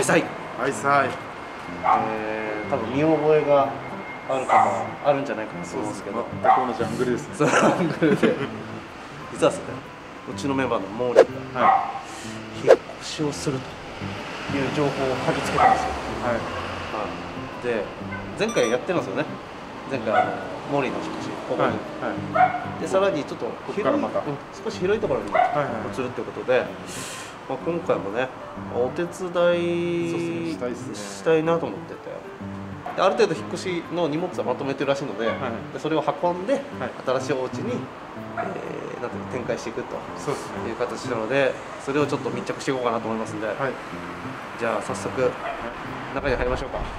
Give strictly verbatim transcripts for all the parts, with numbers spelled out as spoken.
さい。 はいさい。 えー、多分見覚えがあるかもあるんじゃないかなと思うんですけど、 全く同じアングルですね。 そうアングルで実はですね、うちのメンバーのモーリーが、はい、引っ越しをするという情報を嗅ぎつけたんですよ。はい、はい、で前回やってるんですよね。前回あのモーリーの引っ越しここに、はいはい、でさらにちょっと広い、また、うん、少し広いところに移るということで、まあ、今回もねお手伝いしたいなと思ってて、である程度引っ越しの荷物はまとめてるらしいので、はい、でそれを運んで、はい、新しいお家に、えー、なんていうの展開していくという形なので、それをちょっと密着していこうかなと思いますんで、はい、じゃあ早速中に入りましょうか。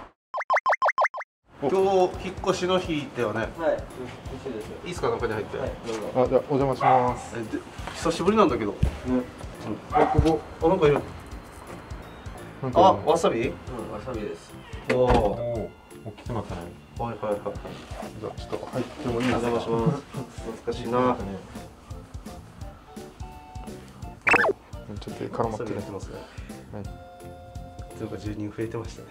今日引っ越しの日ではね。はい。いいですか、中に入って。はい、どうぞ。 あ、じゃあお邪魔します。 え、で、久しぶりなんだけど。ね。 うん。あ、ここ。 あ、なんかいる。あ、わさび？うん、わさびです。おお。 大きくなったね。 はいはいはい。 じゃあちょっと入ってもいいですか。 お邪魔します。懐かしいな。 ちょっと絡まってる。 ますね。はい。というか住人増えてましたね。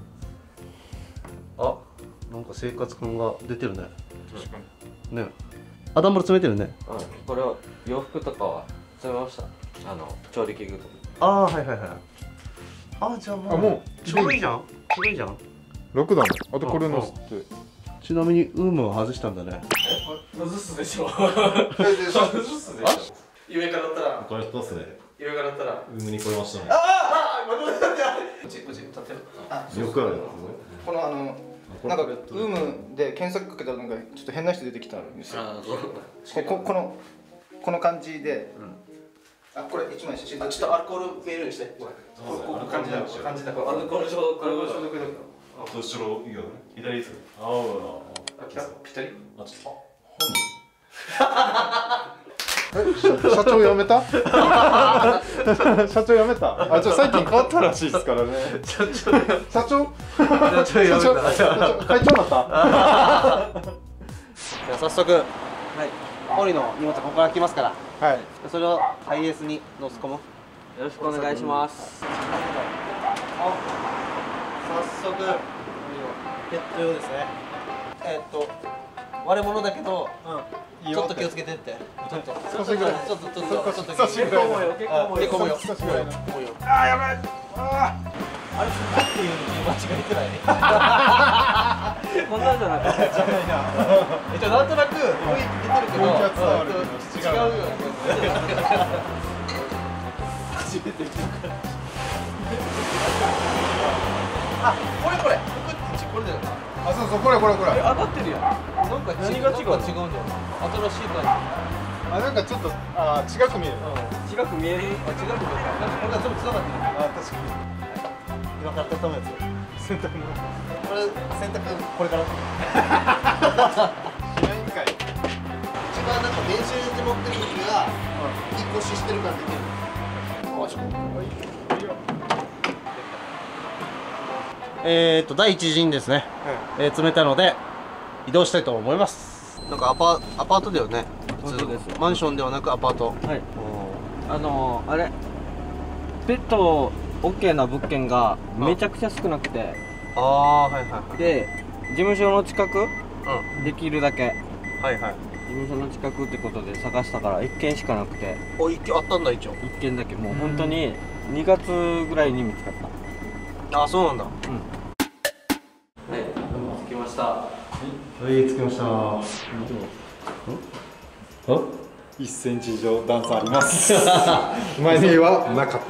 あ。なんか生活感が出てるね。確かに。ね。あ、段ボール詰めてるね。 うん、これを洋服とかは詰めました。あの調理器具とか。 ああ、はいはいはい。あ、じゃあもう。あ、もう。ちょうどいいじゃん。ちょうどいいじゃん。 楽だね。あとこれのすって。 ちなみにウームは外したんだね。 え、外すでしょ。外すでしょ。 上からだったら。 これ一つね。 上からだったら。 ウームに超えましたね。 ああ、待って待って待って。こっちこっち立てる。あ、 よくあるやつね。 このあの。なんかウームで検索かけたらなんかちょっと変な人出てきたんですよ。こここのこの感じで、うん、あこれ一枚写真。 ちょっとアルコール見えるようにして。ここ感じだ感じだ。アルコール消毒アルコール消毒だ。 あ、そっちのいいよね。左です。ああ、来た。ぴったり。 あ、ちょっと。 え、社長辞めた？社長辞めた？あ、じゃあ最近変わったらしいですからね。社長社長社長会長だった？じゃあ早速、はい、モリの荷物ここから来ますから、はい、それをハイエースに乗せ込む。よろしくお願いします。 早速ペット用ですね。えー、っと割れ物だけど、うん、ちょっと気をつけてって。ちょっと少しぐらい。ちょっとちょっとちょっと少しぐらい。結構重いよ。結構重いよ。少しぐらい。重いよ。ああやばい。ああ。あれすごいっていうのに間違えてない。 こんなんじゃなかった。じゃないな。 えっとなんとなく雰囲気出てるけど、違うよ。初めて見たから。あ、これこれ。これだよな。 あ、そうそうこれこれこれ。 当たってるやん。なんか何が違う？違うんだよ。新しい感じ。 あ、なんかちょっとあ違く見える。 違く見える。 あ、違く見える。なんかこれが全部繋がってる。 あ、確かに。 今から畳むやつ。洗濯物。これ洗濯これから。 試合委員会。 一番なんか電子レンジ持ってる時が引っ越ししてるからできる。あ、ちょっと。えーと第一陣ですね、うん、えー、詰めたので移動したいと思います。なんかアパアパートだよね。普通です。マンションではなくアパート。はい。 あのー、あれペット オーケー な物件がめちゃくちゃ少なくて、 ああ、はいはいはい。 で事務所の近く、うん、できるだけ、 はいはい、 事務所の近くってことで探したからいっけんしかなくて。 お、いっけんあったんだ。一応いっけんだけ。もう本当ににがつぐらいに見つかった。 ああ、そうなんだ。うん。 はい、着きました。はい、着きました。あ、 いっセンチ以上段差あります。前にはなかった。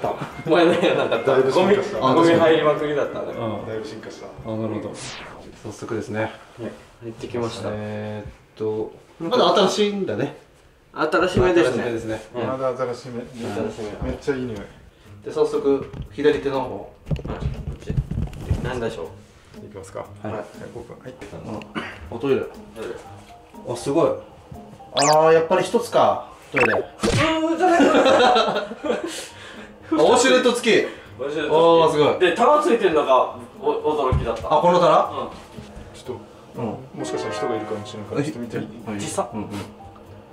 前にはなかった。だいぶ進化した。ゴミ入りまくりだったね。 だいぶ進化した。 あ、なるほど。早速ですね。 入ってきました。 えっとまだ新しいんだね。 新しめですね。 まだ新しめ。めっちゃいい匂い。 で早速左手の方。 何でしょう。 いきますか。はい。はい。オープン。はい。 おトイレ。あ、すごい。ああ、やっぱり一つか。トイレ。普通じゃない。あ、ウォシュレット付き。ああ、すごい。 で、棚ついてるのが驚きだった。 あ、この棚？ ちょっと、もしかしたら人がいるかもしれないから、ちょっと見ていい？ 実際。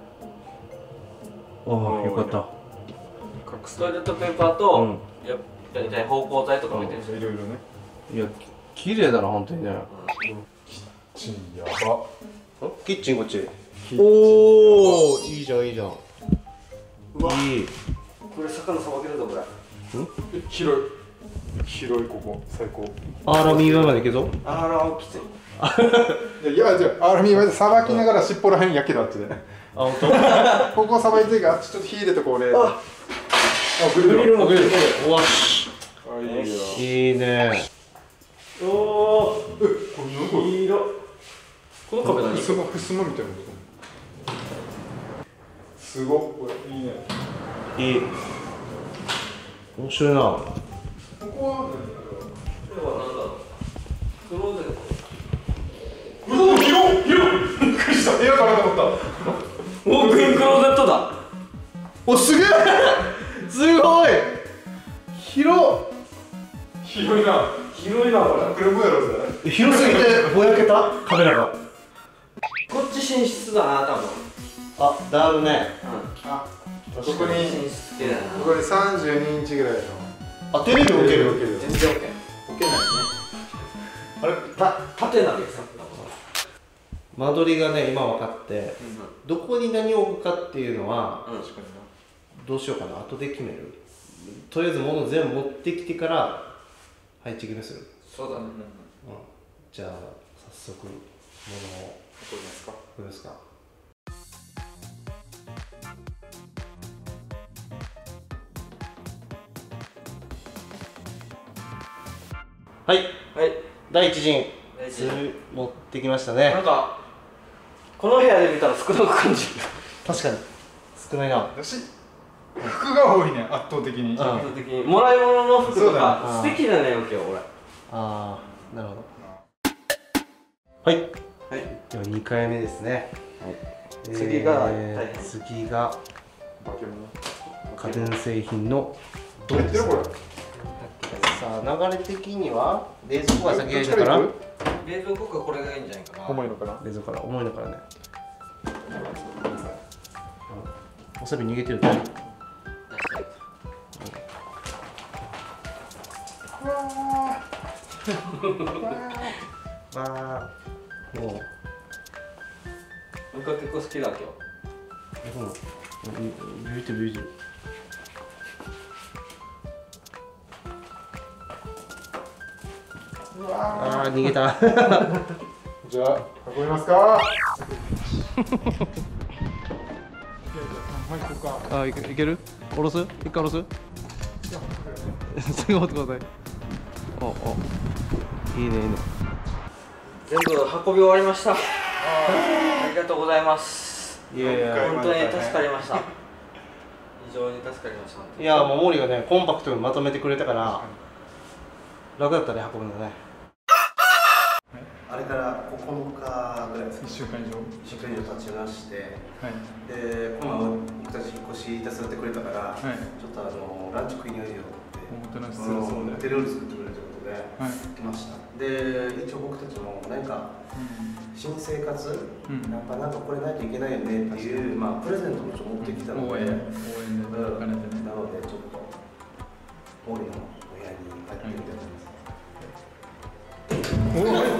ああ、よかった。 トイレットペーパーと大体芳香剤とかも入ってるし、 いろいろね。 いや綺麗だな本当にね。 チンやば。 キッチンこっち。おおいいじゃんいいじゃん。 うわいい。 これ魚さばけるぞこれ。 広い。広いここ最高。 アラミ上まで行けぞ。 あらきつい。 いやじゃあアラミまでさばきながら尻尾らへん焼けるあっちで。 あ本当。 ここさばいてがあっちちょっと火入れとこうね。あグリル。 グリルもグリル。うわし。 あいいよ。 いいね。 おお。 えこれなんか。 黄色。この壁何？ ふすまふすまみたいな。すごっこれいいね。 いい。面白いな。 ここは。 これは何だろう。クローゼット。 うわ広広びっくりした部屋かなと思った。 ウォークインクローゼットだ。 おすげえすごい広広いな広いなこれ。 これもやろうぜ。 広すぎてぼやけたカメラが。 こっち寝室だな多分。 あだるね。 あここに寝室系だな。 ここにさんじゅうにインチぐらいのあテレビ置ける。 置ける全然 OK。 置けないね。 あれた縦なんですか。 間取りがね今分かって、どこに何を置くかっていうのは、 うん。 確かにな。 どうしようかな後で決める。とりあえず物全部持ってきてから配置決めする。 そうだね。 うん、じゃあ早速物をどうですか。 どうですか。はいはい。 第一陣第一陣持ってきましたね。 なんかこの部屋で見たら少なく感じる。 確かに少ないな。 だし服が多いね圧倒的に。 うん圧倒的にもらい物の服とそうだかね素敵だねわけよ俺。 ああなるほど。はいはい。 ではにかいめですね。 次がえー大変次が化け物。 家電製品のどうやってるこれ。 さあ流れ的には冷蔵庫が先がいいのかな。 どっ冷蔵庫がこれがいいんじゃないかな。 重いのかな。 冷蔵庫から重いのからね。わさび逃げてるね。まあもう僕は結構好きだ今日。 うんビビってるビビってる。ああ逃げた。 じゃあ運びますか。 あいけいける？下ろす？一回下ろす？すぐ持ってください。おおいいねいいね。 全部運び終わりました。ありがとうございます。 いやいや本当に助かりました。非常に助かりました。 いやもう森がねコンパクトにまとめてくれたから楽だったね運ぶのね。あれからここのかぐらいです。 いっしゅうかん以上。 いっしゅうかん以上経ちまして、 はい。 で今度僕たち引っ越し手伝ってくれたから、 はい。 ちょっとあのランチ食いにおいでよっておもてなしすあのるそうで。 手料理作ってくれるということではい。 来ました。で一応僕たちも何か新生活、 うんやっぱなんかこれないといけないよねっていう、まあ、プレゼントもちょっと持ってきたので、 応援応援でうん兼ねてね。 なのでちょっと森のお部屋に帰ってみたいと思います。 おお早っ。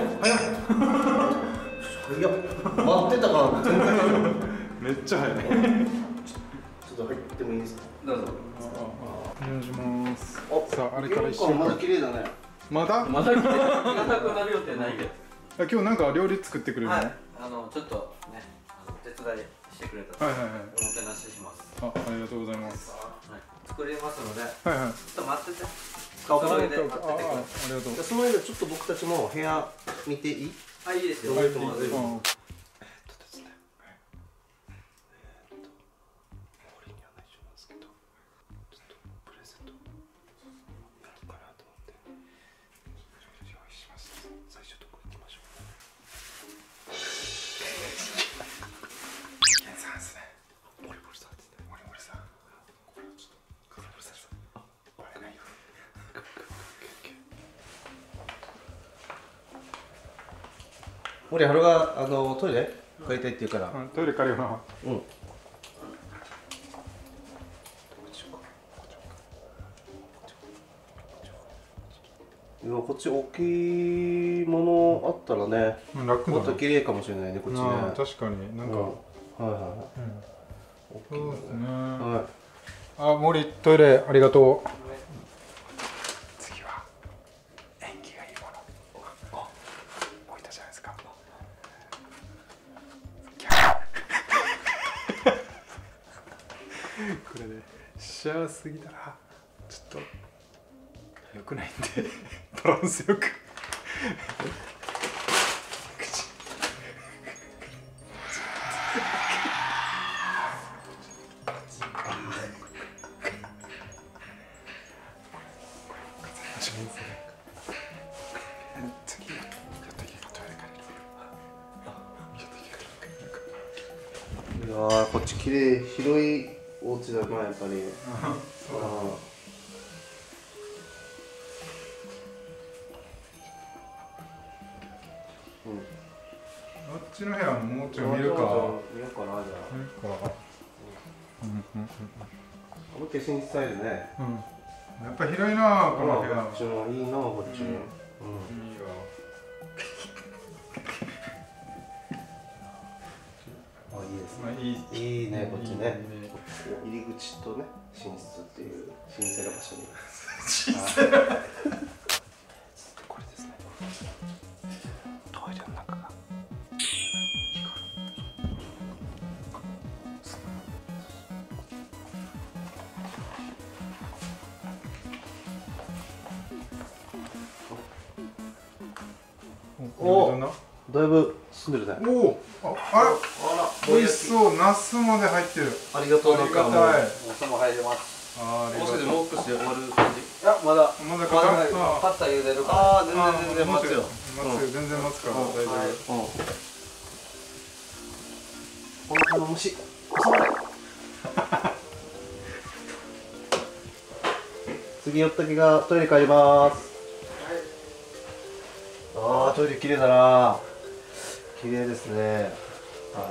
いや待ってたかなって全然大丈夫。 めっちゃ早い。 ちょっと入ってもいいですか。 どうぞ。 お願いします。 おさああれから一週まだ間。 綺麗だね。 まだ？ まだ来てなくなるよってないけど。 あ今日なんか料理作ってくれるの？ は。 はいあのちょっとね、あの手伝いしてくれた。 いはいはい。 おもてなしします。 あありがとうございます。 はい。作りますので、ちはいはい。 ょっと待ってて。 顔それでああ待っててください。 ありがとう。 その間ちょっと僕たちも部屋見ていい？ あ、いいですよ。 はいどうぞどうぞうん森春があのトイレ借りたいって言うから。 うんトイレ借りような。 うん。 いやこっち大きいものあったらね、 楽だね。 もっと綺麗かもしれないねこっちね。 ああ確かになんか、 はいはいはい。 そうですね。 はあ、森トイレありがとう。次は縁起がいいもの。あ、置いたじゃないですか。これね、シャワーすぎたらちょっと良くないんでバランスよく。 い。いやーこっち綺麗、広いお家だなやっぱり。ああ。 あっちの部屋ももうちょい見るか。 見ようかなじゃあ。 見るか。うんうんうん。 こっち寝室スタイルね。 うん。やっぱ広いなこの部屋。 こっちもいいなこっち。うん。 いいよ。 あいいですまあね。 いい。 いいねこっちね。 いいね入り口とね寝室っていう神聖な場所に。これですね。トイレの中が。 お。 だいぶ住んでるね。 おお。あ、あら。美味しそう。ナスまで入ってる。 ありがとう。なんかもうありがたい。 おも入れます。 ああ、ありがとう。 もう少しで終わる感じ。いやまだまだかかる。 パスタ茹でるから。 ああ全然全然待つよ。 待つよ。全然待つから大丈夫。 お腹の虫。収まれ。次寄ったけがトイレ帰ります。ああトイレ綺麗だな。綺麗ですね。はい。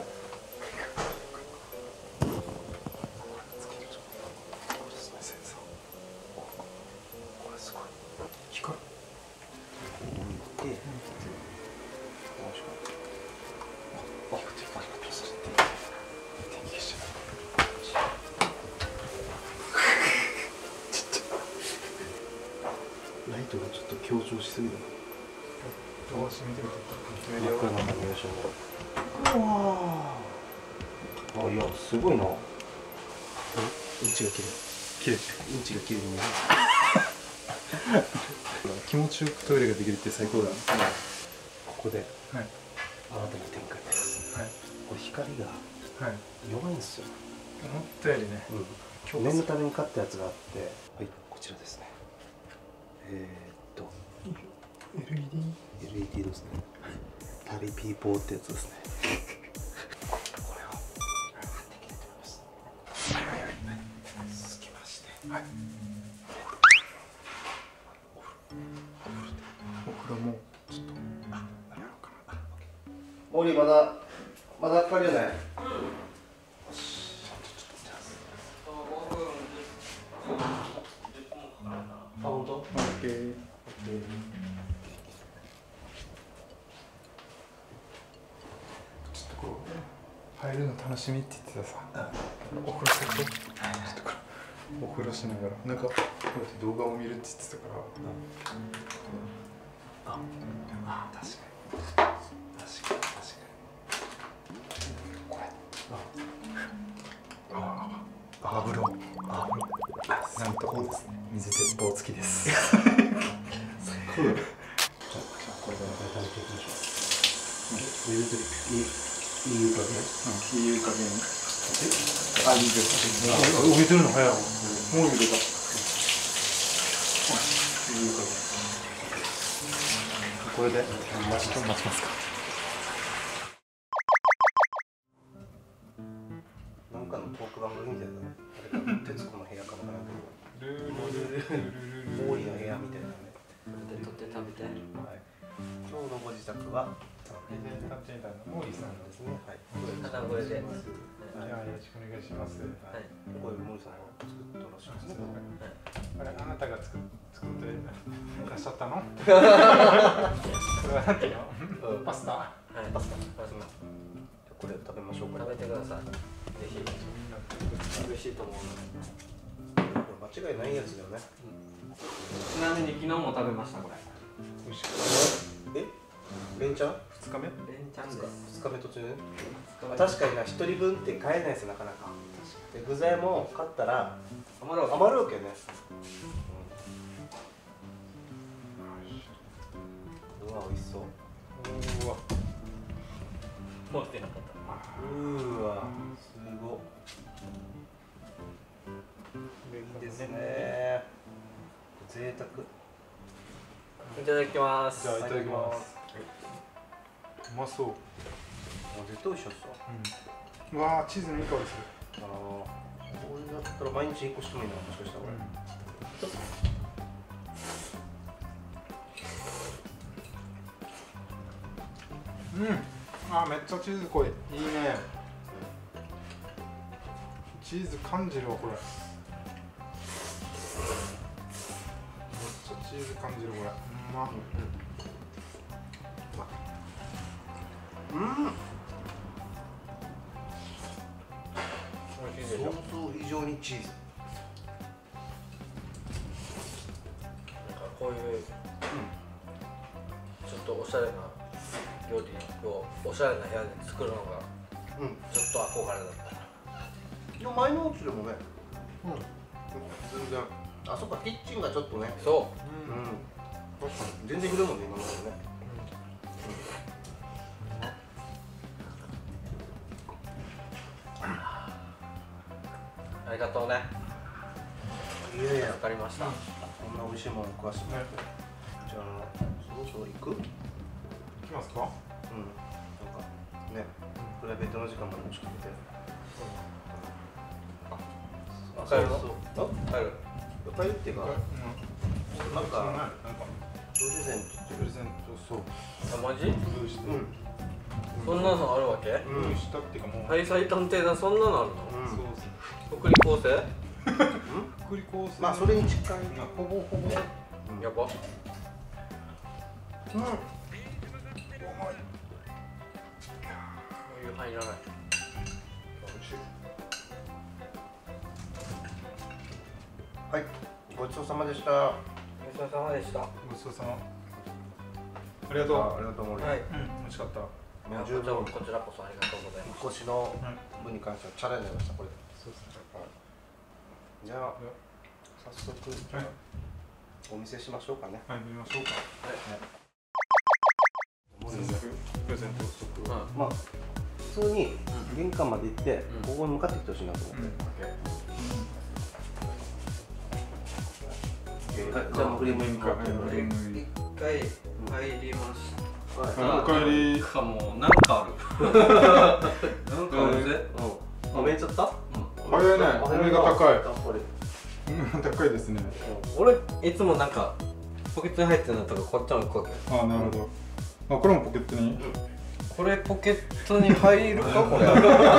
ライトがちょっと強調しすぎだな。 どうしてみてみて。 真っ暗な感じがします。うわあ、いや、すごいな。うんちが綺麗。 綺麗。 うんちが綺麗に見える。 気持ちよくトイレができるって最高だ。 ここで、 はい。 新たな展開です。 はい。 これ光がはい。 弱いんですよ。 思ったよりね。 うん。念のために買ったやつがあって、はい、こちらですね。えー、っとエルイーディー？ エルイーディー ですね。タリピーポーってやつですね。これを買ってきてと思います。はいはいはい。続きまして、はい。 お風呂もちょっとあ、なるほどかな。モーリーまだまだ明るいよね。あ、本当？オッケー。 ちょっとこう入るの楽しみって言ってたさ。お風呂先ちょっとこれお風呂しながらなんかこうやって動画を見るって言ってたから。 あ、あ、確かに。確かに確かに。これ。あ、あ、あ、風呂。あ、 なんとこうですね。水鉄砲付きです。 これで食べていきましょう。水といいいい加減。 いい加減。 あ、いいです。 あ、置いてるの早い。もう入れた。いい加減。 これで待ち待ちますか。 なんかのトーク番組みたいなね。あれか、徹子の部屋かもわからんけど。モーリーの部屋みたいなね。 取って食べて。 はい。 今日のご自宅はモーリーさんですね。 はい。 花声で。 よろしくお願いします。 はい。これ森さんが作ったらしいですね。 あれ、あなたが作作ってらっしゃったの？これはなんていうの？パスタ。 はい、パスタ。パスタ。 これ食べましょうか。 食べてください。ぜひ。美味しいと思う。 間違いないやつだよね。 ちなみに昨日も食べましたこれ。 美味しい。 え？連チャン？ 二日目？ 連チャンです。 二日目途中ね。確かにな、一人分って買えないですなかなか。で具材も買ったら余るわけ。 余るわけね。うわ美味しそう。 うわ。 持ってなかった。 うーわすごい。いいですね。贅沢。 いただきます。 じゃあいただきます。うまそう。 絶対美味しそう。 うん。うわーチーズのいい香りする。 あのこれだったら毎日一個してもいいな、もしかしたらこれ。うん。うん。あーめっちゃチーズ濃い。いいね。チーズ感じるわこれ。めっちゃチーズ感じるこれ。うまっ。 うん。 美味しいでしょ。 想像以上にチーズ。 なんかこういう、ちょっとおしゃれな料理をおしゃれな部屋で作るのがうん。 ちょっと憧れだった。 でも前のお家でもね。うん。全然。あそこキッチンがちょっとね。 そうん。全然広いもんね今までね。 う。ありがとうね。 いやいやわかりました。 こんな美味しいもの食わしてもらって。じゃあそろそろ行く？うん。 いきますか？ なんかね、プライベートの時間まで持ちかけて。 帰るの？ そう帰る。 帰るっていうか、なんかなんかプレゼントってプレゼントそう。 あ、マジ？ 用意して。 うん。 そんなのあるわけ？ 用意したっていうかもう。 廃材探偵団そんなのあるの？ そうです。 福利厚生？ 福利厚生。 まあそれに近い。 まあほぼほぼ。 やば。 うん。 お湯入らない。 はい、ごちそうさまでした。 ごちそうさまでした。 ごちそうさま。ありがとう。 ありがとう、森。 はい。 うん、美味しかった。 こちらこちらこそありがとうございます。 腰の分に関してはチャレンジました、これ。 そうですね。 じゃあ、早速、お見せしましょうかね。 はい、見ましょうか。 はい。 プレゼントストック。 まあ、普通に玄関まで行って、ここに向かってきてほしいなと思って。はい、じゃあ、クリームインカー。 一回入りました。 おかえり。 かもうなんかある。なんかあるぜ。 うん。あ、めっちゃった？ 早いね。お目が高い。高いですね。 俺いつもなんかポケットに入ってるのとかこっちも行くわけ。 あ、なるほど。あ、これもポケットに。 これポケットに入るかこれ。 じゃ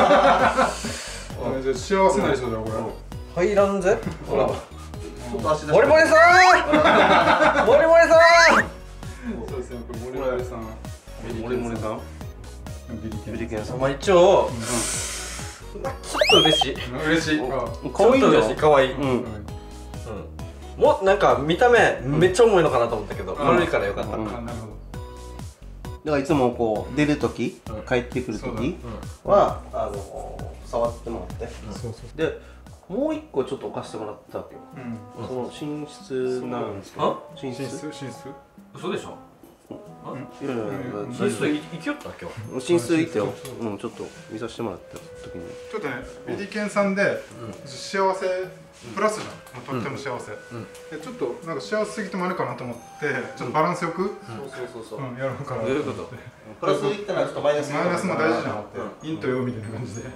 幸せな人だこれ。 入らんぜ。ほら。 ちょっと足出して。 モリモリさん。モリモリさん。 そうですね。これモリモリさん。 モリモリさん。 ビリケン。 ビリケンさん。 まあ一応ちょっと嬉しい。 嬉しい。 可愛いよ。 嬉しい。可愛い。 うん。 うん。もうなんか見た目めっちゃ重いのかなと思ったけど軽いからよかった。 あ、なるほど。 だからいつもこう出るとき、帰ってくるときはあの触ってもらって。 そうそう。 で、もう一個ちょっと置かせてもらったわけよ。 うん。 その寝室なんですけど。寝寝室。 室寝室。 嘘でしょ。 いやいやいや。 寝室行きよった今日。 寝室行ってよ。うん、ちょっと見させてもらった時に。 ちょっとね、ビリケンさんで幸せプラスじゃん。とっても幸せ。でちょっとなんか幸せすぎてもあるかなと思って、ちょっとバランスよく、 そうそうそうそう。 うん、やろうかな。 どういうこと？ プラスいったらちょっとマイナスマイナスも大事じゃん。陰と陽みたいな感じで。 め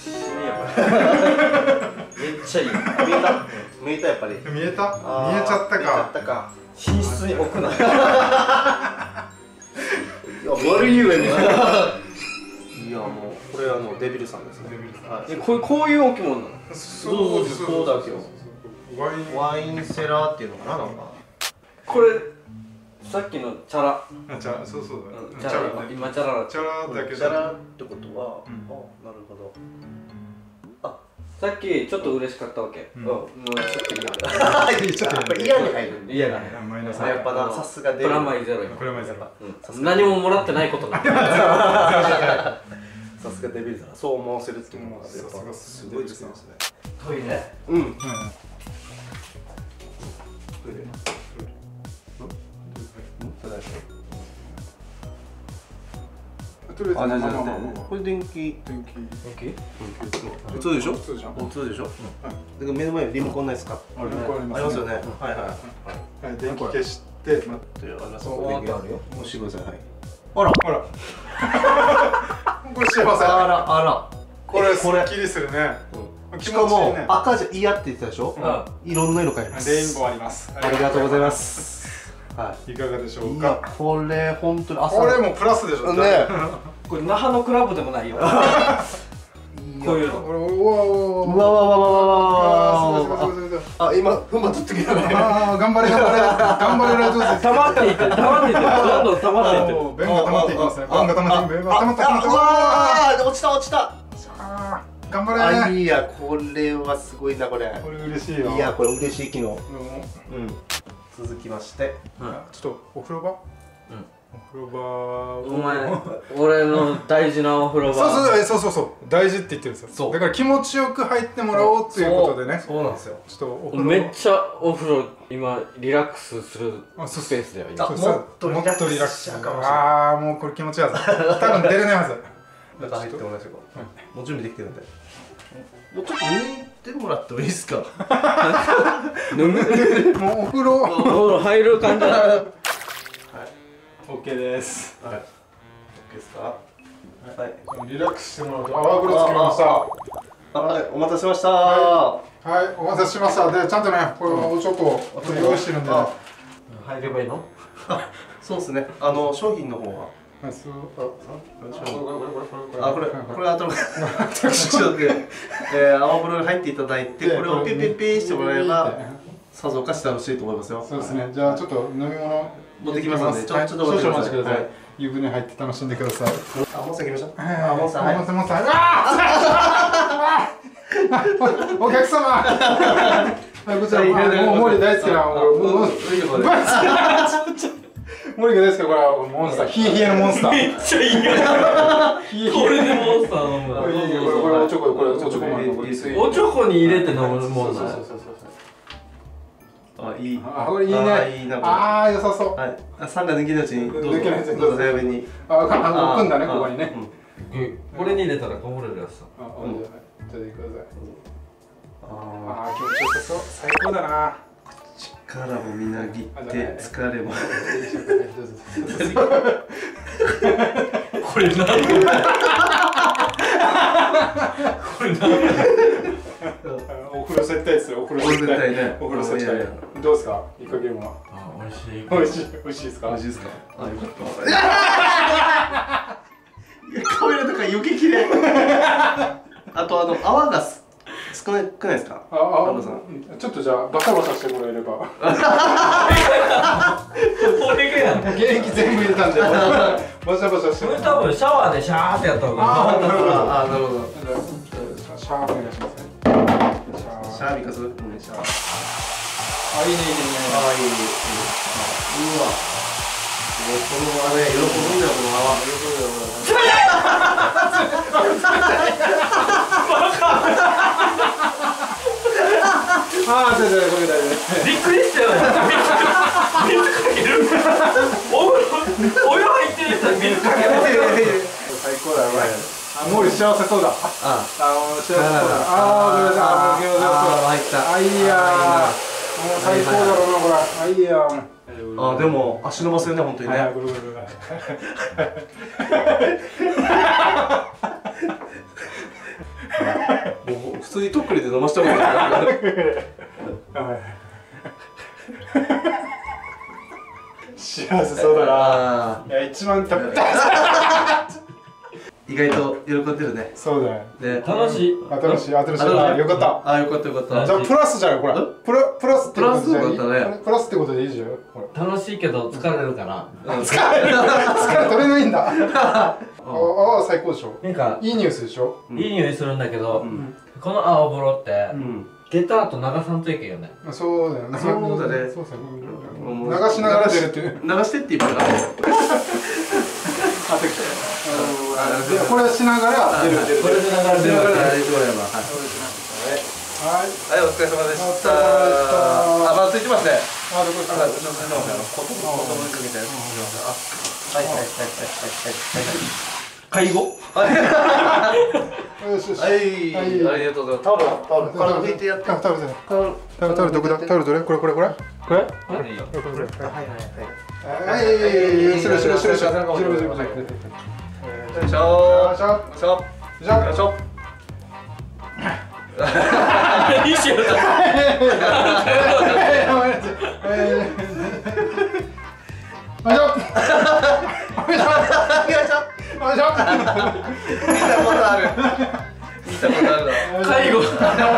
っちゃいい。 見えた？見えたやっぱり。 見えた？見えちゃったか。 見えちゃったか。 寝室に置くな。 いう絵ですね。 いやもうこれはもうデビルさんですね。 えこうこういう置物なの？ そうですそうだけど。 ワインワインセラーっていうのかななんか。 これさっきのチャラ。 あ、チャラ、そうそうだ。 チャラ今チャラ。 チャラだけど。 セラーってことは、あ、なるほど。 さっきちょっと嬉しかったわけ。うん。もうちょっと嫌に入る。 嫌だね。 マイナス。 やっぱなさすがデビル。 プラマイゼロ今。 これマイゼロ。 何ももらってないことだ。 さすがデビルだな。そう思わせるっていうのがやっぱすごいですね。 トイレ。 うん。あ、大丈夫。これ電気。 電気。 普通でしょ？ 普通じゃん。 普通でしょ？だから目の前にリモコンないですか？ あ、リモコンあります。 ありますよね。はいはい。 はい、電気消して、待って。 あります。 あるよ。 押してください。はい。あら。 ほら。これ幸せ。 あらあら。 これすっきりするね。 しかも赤じゃ嫌って言ってたでしょ？いろんな色変えます。 レインボーあります。 ありがとうございます。はい。 いかがでしょういやか。 これ本当に朝。 これもプラスでしょ。 ね。 これ那覇のクラブでもないよ。こういうの。 これうわうわわわわわわ。あ、今踏ん張っとってくれ。 ああ、頑張れ頑張れ頑張れラジオです。 溜まっていって、溜まっていって、どんどん溜まっていってる。 便が溜まっていきますね。便が溜まっていく。便が溜まっていく。 うわー、落ちた落ちた。 頑張れ。 あ、いや、これはすごいなこれ。 これ嬉しいよ。 いや、これ嬉しい機能。 うん。 続きまして、 ちょっとお風呂場。お風呂場。 お前、俺の大事なお風呂場。 そうそうそうそうそう。大事って言ってるんですよ。だから気持ちよく入ってもらおうということでね。 そうなんですよ。 ちょっとお風呂。 めっちゃお風呂今リラックスするスペースだよ今。 もっとリラックスしちゃうかもしれない。 ああ、もうこれ気持ちいいはず。多分出れないはず。 中入ってもらいましょうか。もう準備できてるんで。もうちょっと抜いてもらってもいいですか。 もうお風呂。 お風呂入る感じだ。 はい。オッケーです。 はい。オッケーですか。はい。 リラックスしてもらうと泡風呂作りました。 はい、お待たせしました。 はい、お待たせしました。で、ちゃんとね、これおちょこ用意してるんで。 入ればいいの？ そうですね。あの商品の方は。あ、これ、これ後の。ちょっと、ええ、泡風呂に入っていただいて、これをピッピッピーしてもらえば、さぞかし楽しいと思いますよ。 そうですね。じゃあ、ちょっと飲み物持ってきますので、ちょっと少々お待ちください。湯船入って楽しんでください。 あ、もう先行きましょう。 あ、 もうさ、はい。 もうさ、もうさ、お客様。はい、こちら、もう森大好きな、森が大好きな、これはモンスター、冷え冷えのモンスター。 めっちゃいいよ。これでモンスター飲む。 これ、これ、おちょこ、これ、おちょこ、 おちょこに入れて飲むもんだ。 あ、いい。 あ、これいいね。ああ、良さそう。 はい。あ、さんが抜けないうちに、どうぞ。 抜けないうちにどうぞ早めに。 あ、置くんだね、ここにね。 これに入れたらこぼれるやつさ。 あ、じゃあ、ください。ああ、気持ちよさそう。最高だな。 力もみなぎって疲れも。 これ何？これ何？ お風呂接待ですよ。お風呂接待ね。お風呂接待。どうですか？イカゲームは。 あ、美味しい。 美味しい。美味しいですか？ 美味しいですか？あ、よかった。いや、カメラとか余計綺麗。あとあの泡が少なくないですか？ ああ、ちょっとじゃあバサバサしてもらえれば。原液全部入れたんでバサバサして。 これ多分シャワーでシャーってやった方が。 ああ、なるほど。 あ、なるほど。 シャーお願いします。 シャービカス。シャー。 あ、いいねいいね。 あ、いいね。うわ。もうこのあれ喜ぶんだよこの泡。喜ぶよ。 ああ、大丈夫、これ大丈夫。 びっくりしたよね。水かける。お風呂、お湯入ってる人に水かける。 最高だよ、これ。あ、モーリー幸せそうだ。あ、あ、幸せそうだ。ああ、ごめんなさい。あ、入った。あ、いいや。もう最高だろうな、これ。あ、いいや。 あ、でも足伸ばせるね、本当にね。もう普通にとっくりで飲ましたことない。 幸せそうだな。いや一番た意外と喜んでるね。 そうだよ。 で、 楽しい。 新しい新しい。あよかった。 あ、よかったよかった。 じゃあプラスじゃないこれ。プラプラスってことじゃいい。 プラスよかったね。 プラスってことでいいじゃん。 楽しいけど疲れるから。 疲れる。疲れ取れないんだ。ああ最高でしょ。 なんかいいニュースでしょ。 いい匂いするんだけど、この青風呂ってうん出た後流さんといけんよね。 そうだよね。 そうだね。 そうそう。流しながら出るっていう。 流してって言うから。 これしながら出る出る。 これで流れてるわけ。 はい、 はい。 はい、お疲れ様でした。あ、まだついてますね。 あどこか。 子供にかけて。はいはいはいはいはいはい。介護？ よしよし。 はい、ありがとうございます。タオル、タオル、体拭いてやって。 タオル、タオル、タオル、タオルどこだ？タオルどれ？これこれこれ？これ？ これでいいよ。 これこれ。 はいはいはい。それそれそれそれ。 はい。よいしょ。 よいしょ。 よいしょ。よいしょ。 いいしよ。 見たことある。見たことあるな。 介護。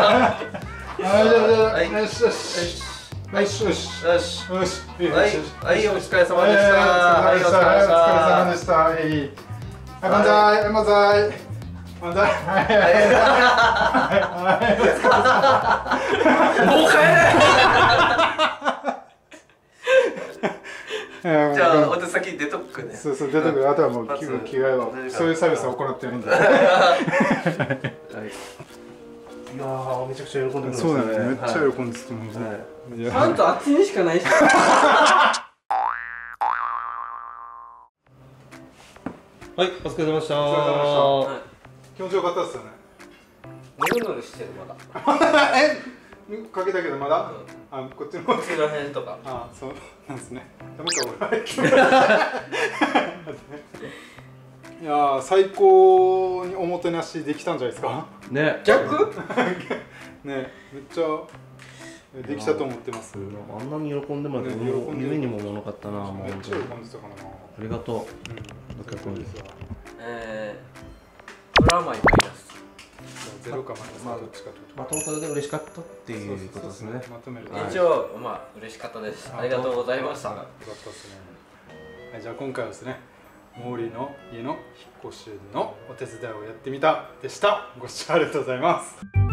はいよしよし。よしよし。 よし。 よし。 はい、はい、お疲れ様でした。 はい、お疲れ様でしした。はい。万歳、万歳。万歳。 もう帰れ。 じゃあ、私先に出とくね。 そうそう、出とく。あとはもう着替えはそういうサービスを行ってるんで。 いやー、めちゃくちゃ喜んでる。 そうだね、めっちゃ喜んでてもれ。あんたあっちにしかないし。 はい、お疲れ様でした。 気持ちよかったっすよね。 ぬるぬるしてるまだ。 え、かけたけどまだ？あ、こっちの方。 こっちら辺とか。 あ、そうなんですね。ダメか俺。いやー、最高におもてなしできたんじゃないですか。 ね、 逆？ ね、めっちゃできたと思ってます。 あんなに喜んでもらって、夢にも思わなかったな。 めっちゃ喜んでたからな。 ありがとう。 えー、プラマイマイナス。 ゼロかマイナスかどっちかってこと。 まあ、トータルで嬉しかったっていうことですね。 まとめる。 一応、まあ嬉しかったです。ありがとうございました。 よかったですね。はい、じゃあ今回はですね、毛利の家の引っ越しのお手伝いをやってみたでした。ご視聴ありがとうございます。